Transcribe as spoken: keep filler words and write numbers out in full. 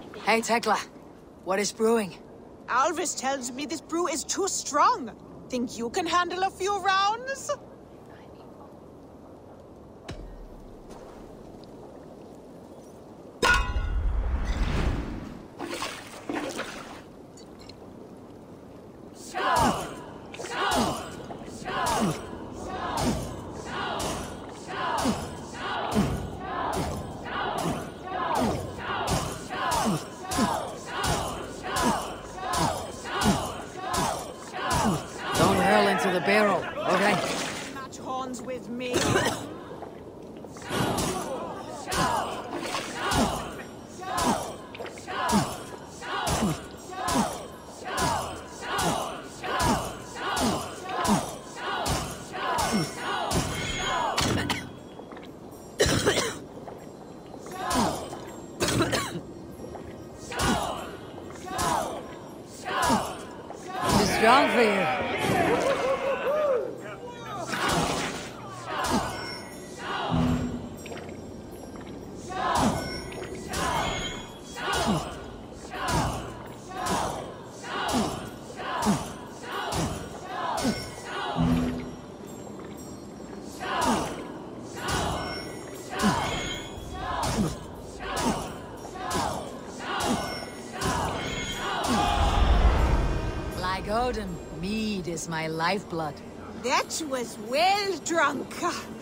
Hey, Tekla. What is brewing? Alvis tells me this brew is too strong. Think you can handle a few rounds? Don't hurl into the barrel, okay? Match horns with me. Too strong for you. Like Odin, mead is my lifeblood. That was well drunk.